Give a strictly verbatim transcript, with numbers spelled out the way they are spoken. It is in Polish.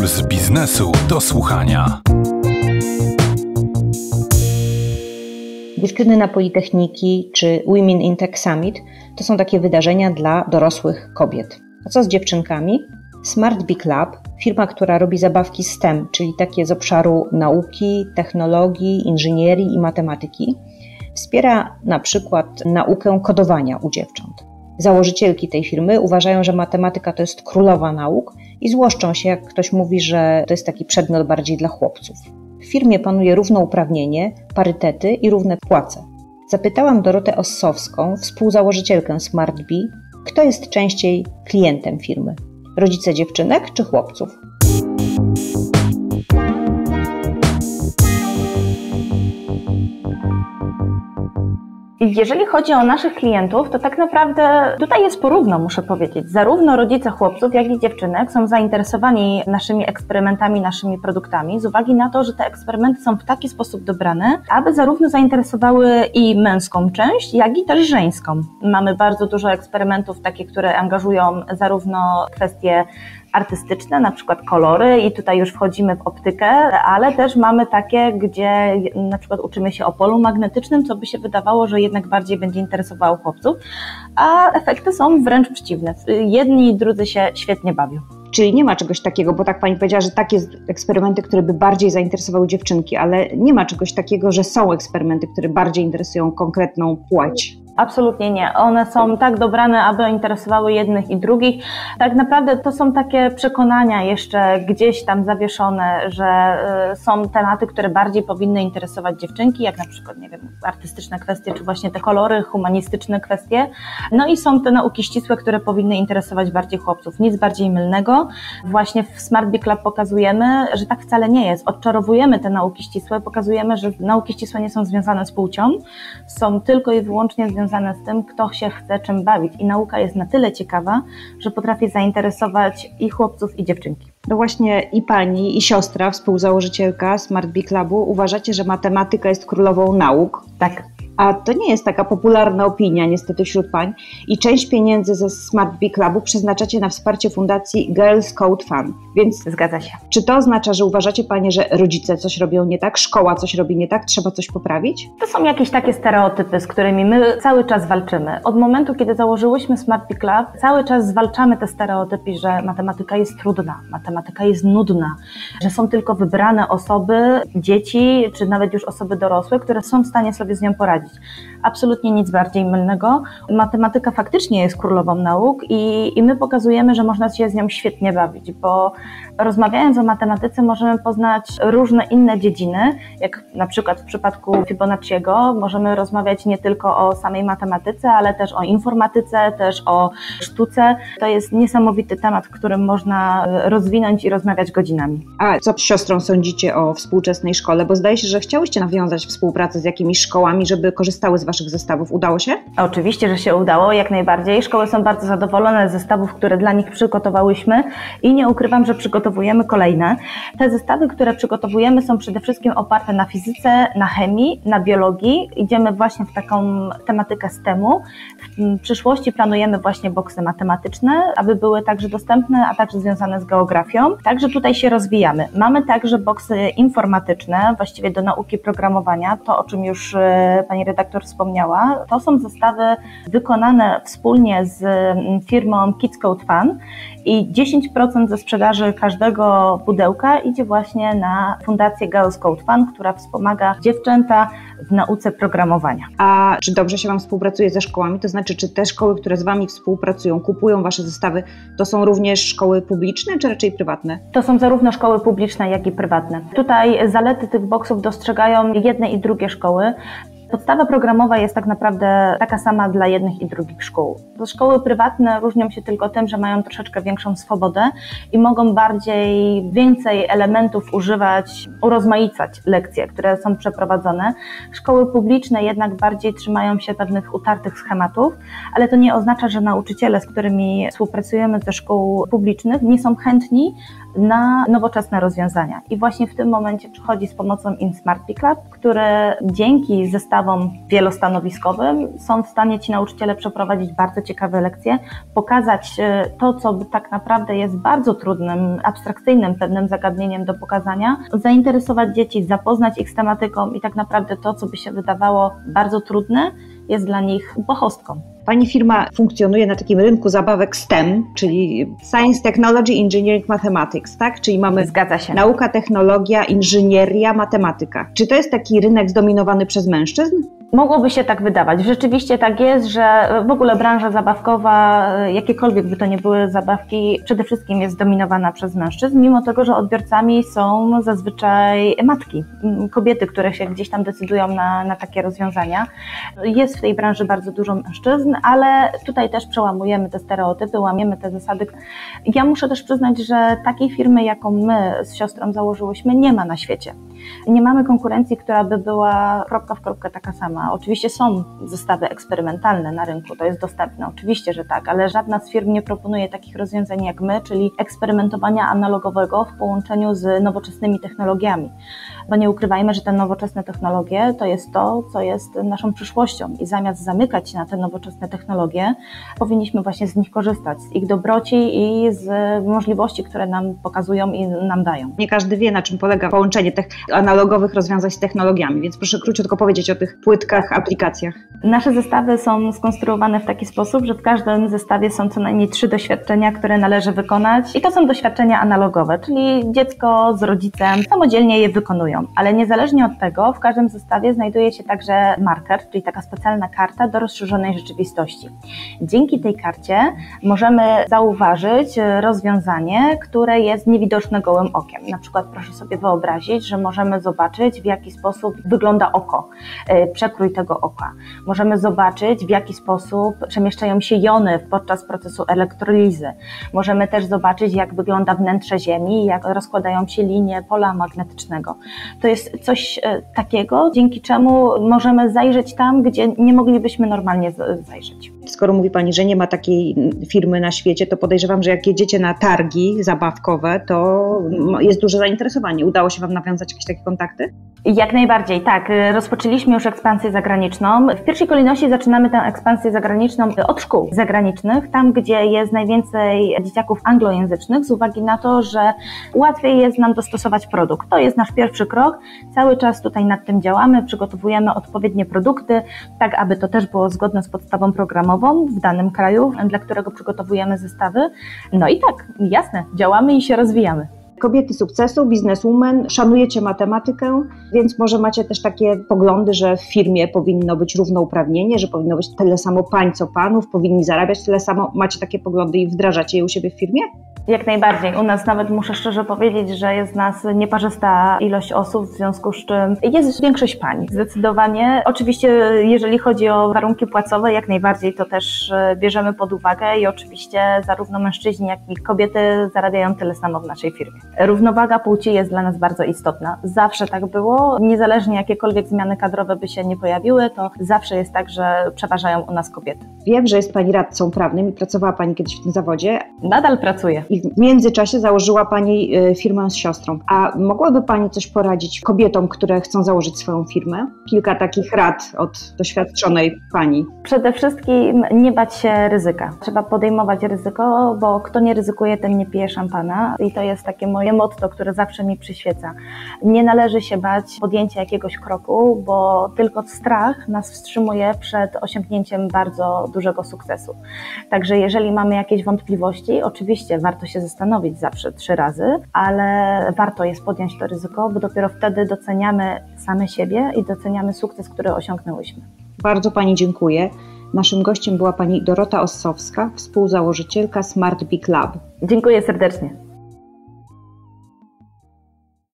Puls biznesu do słuchania. Dziewczyny na Politechniki czy Women in Tech Summit to są takie wydarzenia dla dorosłych kobiet. A co z dziewczynkami? Smart Bee Club, firma, która robi zabawki STEM, czyli takie z obszaru nauki, technologii, inżynierii i matematyki, wspiera na przykład naukę kodowania u dziewcząt. Założycielki tej firmy uważają, że matematyka to jest królowa nauk i złoszczą się, jak ktoś mówi, że to jest taki przedmiot bardziej dla chłopców. W firmie panuje równouprawnienie, parytety i równe płace. Zapytałam Dorotę Ossowską, współzałożycielkę Smart Bee, kto jest częściej klientem firmy. Rodzice dziewczynek czy chłopców? Jeżeli chodzi o naszych klientów, to tak naprawdę tutaj jest porówno, muszę powiedzieć. Zarówno rodzice chłopców, jak i dziewczynek są zainteresowani naszymi eksperymentami, naszymi produktami z uwagi na to, że te eksperymenty są w taki sposób dobrane, aby zarówno zainteresowały i męską część, jak i też żeńską. Mamy bardzo dużo eksperymentów takie, które angażują zarówno kwestie artystyczne, na przykład kolory i tutaj już wchodzimy w optykę, ale też mamy takie, gdzie na przykład uczymy się o polu magnetycznym, co by się wydawało, że jednak bardziej będzie interesowało chłopców, a efekty są wręcz przeciwne. Jedni i drudzy się świetnie bawią. Czyli nie ma czegoś takiego, bo tak Pani powiedziała, że takie eksperymenty, które by bardziej zainteresowały dziewczynki, ale nie ma czegoś takiego, że są eksperymenty, które bardziej interesują konkretną płeć. Absolutnie nie. One są tak dobrane, aby interesowały jednych i drugich. Tak naprawdę to są takie przekonania jeszcze gdzieś tam zawieszone, że są tematy, które bardziej powinny interesować dziewczynki, jak na przykład, nie wiem, artystyczne kwestie, czy właśnie te kolory, humanistyczne kwestie. No i są te nauki ścisłe, które powinny interesować bardziej chłopców. Nic bardziej mylnego. Właśnie w Smart Bee Club pokazujemy, że tak wcale nie jest. Odczarowujemy te nauki ścisłe, pokazujemy, że nauki ścisłe nie są związane z płcią, są tylko i wyłącznie związane związane z tym, kto się chce czym bawić. I nauka jest na tyle ciekawa, że potrafi zainteresować i chłopców, i dziewczynki. No właśnie i Pani, i siostra, współzałożycielka Smart Bee Clubu uważacie, że matematyka jest królową nauk. Tak. A to nie jest taka popularna opinia niestety wśród pań i część pieniędzy ze Smart Bee Clubu przeznaczacie na wsparcie fundacji Girls Code Fund. Więc zgadza się. Czy to oznacza, że uważacie Panie, że rodzice coś robią nie tak, szkoła coś robi nie tak, trzeba coś poprawić? To są jakieś takie stereotypy, z którymi my cały czas walczymy. Od momentu, kiedy założyłyśmy Smart Bee Club, cały czas zwalczamy te stereotypy, że matematyka jest trudna, matematyka jest nudna, że są tylko wybrane osoby, dzieci, czy nawet już osoby dorosłe, które są w stanie sobie z nią poradzić. Absolutnie nic bardziej mylnego. Matematyka faktycznie jest królową nauk i, i my pokazujemy, że można się z nią świetnie bawić, bo rozmawiając o matematyce możemy poznać różne inne dziedziny, jak na przykład w przypadku Fibonacciego możemy rozmawiać nie tylko o samej matematyce, ale też o informatyce, też o sztuce. To jest niesamowity temat, którym można rozwinąć i rozmawiać godzinami. A co z siostrą sądzicie o współczesnej szkole? Bo zdaje się, że chciałyście nawiązać współpracę z jakimiś szkołami, żeby korzystały z Waszych zestawów. Udało się? Oczywiście, że się udało, jak najbardziej. Szkoły są bardzo zadowolone z zestawów, które dla nich przygotowałyśmy i nie ukrywam, że przygotowujemy kolejne. Te zestawy, które przygotowujemy, są przede wszystkim oparte na fizyce, na chemii, na biologii. Idziemy właśnie w taką tematykę stemu. W przyszłości planujemy właśnie boksy matematyczne, aby były także dostępne, a także związane z geografią. Także tutaj się rozwijamy. Mamy także boksy informatyczne, właściwie do nauki programowania, to o czym już Pani redaktor wspomniała. To są zestawy wykonane wspólnie z firmą Kids Code Fund i dziesięć procent ze sprzedaży każdego pudełka idzie właśnie na fundację Girls Code Fund, która wspomaga dziewczęta w nauce programowania. A czy dobrze się Wam współpracuje ze szkołami? To znaczy, czy te szkoły, które z Wami współpracują, kupują Wasze zestawy, to są również szkoły publiczne, czy raczej prywatne? To są zarówno szkoły publiczne, jak i prywatne. Tutaj zalety tych boksów dostrzegają jedne i drugie szkoły. Podstawa programowa jest tak naprawdę taka sama dla jednych i drugich szkół. To szkoły prywatne różnią się tylko tym, że mają troszeczkę większą swobodę i mogą bardziej, więcej elementów używać, urozmaicać lekcje, które są przeprowadzone. Szkoły publiczne jednak bardziej trzymają się pewnych utartych schematów, ale to nie oznacza, że nauczyciele, z którymi współpracujemy ze szkół publicznych, nie są chętni na nowoczesne rozwiązania. I właśnie w tym momencie przychodzi z pomocą im Smart Bee Club, które dzięki zestawowi zestawom wielostanowiskowym są w stanie ci nauczyciele przeprowadzić bardzo ciekawe lekcje, pokazać to, co tak naprawdę jest bardzo trudnym, abstrakcyjnym pewnym zagadnieniem do pokazania, zainteresować dzieci, zapoznać ich z tematyką i tak naprawdę to, co by się wydawało bardzo trudne, jest dla nich błahostką. Pani firma funkcjonuje na takim rynku zabawek STEM, czyli Science, Technology, Engineering, Mathematics, tak? Czyli mamy Zgadza się. Nauka, technologia, inżynieria, matematyka. Czy to jest taki rynek zdominowany przez mężczyzn? Mogłoby się tak wydawać. Rzeczywiście tak jest, że w ogóle branża zabawkowa, jakiekolwiek by to nie były zabawki, przede wszystkim jest zdominowana przez mężczyzn, mimo tego, że odbiorcami są zazwyczaj matki, kobiety, które się gdzieś tam decydują na, na takie rozwiązania. Jest w tej branży bardzo dużo mężczyzn, ale tutaj też przełamujemy te stereotypy, łamiemy te zasady. Ja muszę też przyznać, że takiej firmy, jaką my z siostrą założyłyśmy, nie ma na świecie. Nie mamy konkurencji, która by była kropka w kropkę taka sama. Oczywiście są zestawy eksperymentalne na rynku, to jest dostępne, oczywiście, że tak, ale żadna z firm nie proponuje takich rozwiązań jak my, czyli eksperymentowania analogowego w połączeniu z nowoczesnymi technologiami. Bo nie ukrywajmy, że te nowoczesne technologie to jest to, co jest naszą przyszłością i zamiast zamykać się na te nowoczesne technologie, powinniśmy właśnie z nich korzystać, z ich dobroci i z możliwości, które nam pokazują i nam dają. Nie każdy wie, na czym polega połączenie tych analogowych rozwiązań z technologiami, więc proszę króciutko powiedzieć o tych płytkach, aplikacjach. Nasze zestawy są skonstruowane w taki sposób, że w każdym zestawie są co najmniej trzy doświadczenia, które należy wykonać i to są doświadczenia analogowe, czyli dziecko z rodzicem samodzielnie je wykonują, ale niezależnie od tego w każdym zestawie znajduje się także marker, czyli taka specjalna karta do rozszerzonej rzeczywistości. Dzięki tej karcie możemy zauważyć rozwiązanie, które jest niewidoczne gołym okiem. Na przykład proszę sobie wyobrazić, że możemy zobaczyć, w jaki sposób wygląda oko, przekrój tego oka. Możemy zobaczyć, w jaki sposób przemieszczają się jony podczas procesu elektrolizy. Możemy też zobaczyć, jak wygląda wnętrze Ziemi, jak rozkładają się linie pola magnetycznego. To jest coś takiego, dzięki czemu możemy zajrzeć tam, gdzie nie moglibyśmy normalnie zajrzeć. Skoro mówi Pani, że nie ma takiej firmy na świecie, to podejrzewam, że jak jedziecie na targi zabawkowe, to jest duże zainteresowanie. Udało się Wam nawiązać jakieś takie kontakty? Jak najbardziej, tak. Rozpoczęliśmy już ekspansję zagraniczną. W pierwszej kolejności zaczynamy tę ekspansję zagraniczną od szkół zagranicznych, tam gdzie jest najwięcej dzieciaków anglojęzycznych, z uwagi na to, że łatwiej jest nam dostosować produkt. To jest nasz pierwszy krok. Cały czas tutaj nad tym działamy, przygotowujemy odpowiednie produkty, tak aby to też było zgodne z podstawą programową w danym kraju, dla którego przygotowujemy zestawy. No i tak, jasne, działamy i się rozwijamy. Kobiety sukcesu, bizneswoman, szanujecie matematykę, więc może macie też takie poglądy, że w firmie powinno być równouprawnienie, że powinno być tyle samo pań co panów, powinni zarabiać tyle samo. Macie takie poglądy i wdrażacie je u siebie w firmie? Jak najbardziej. U nas nawet muszę szczerze powiedzieć, że jest nas nieparzysta ilość osób, w związku z czym jest większość pań. Zdecydowanie. Oczywiście jeżeli chodzi o warunki płacowe, jak najbardziej to też bierzemy pod uwagę i oczywiście zarówno mężczyźni, jak i kobiety zarabiają tyle samo w naszej firmie. Równowaga płci jest dla nas bardzo istotna. Zawsze tak było. Niezależnie jakiekolwiek zmiany kadrowe by się nie pojawiły, to zawsze jest tak, że przeważają u nas kobiety. Wiem, że jest Pani radcą prawnym i pracowała Pani kiedyś w tym zawodzie. Nadal pracuję. I w międzyczasie założyła Pani firmę z siostrą. A mogłaby Pani coś poradzić kobietom, które chcą założyć swoją firmę? Kilka takich rad od doświadczonej Pani. Przede wszystkim nie bać się ryzyka. Trzeba podejmować ryzyko, bo kto nie ryzykuje, ten nie pije szampana. I to jest takie moje motto, które zawsze mi przyświeca. Nie należy się bać podjęcia jakiegoś kroku, bo tylko strach nas wstrzymuje przed osiągnięciem bardzo dużego sukcesu. Także jeżeli mamy jakieś wątpliwości, oczywiście warto się zastanowić zawsze trzy razy, ale warto jest podjąć to ryzyko, bo dopiero wtedy doceniamy same siebie i doceniamy sukces, który osiągnęłyśmy. Bardzo Pani dziękuję. Naszym gościem była Pani Dorota Ossowska, współzałożycielka Smart Big Lab. Dziękuję serdecznie.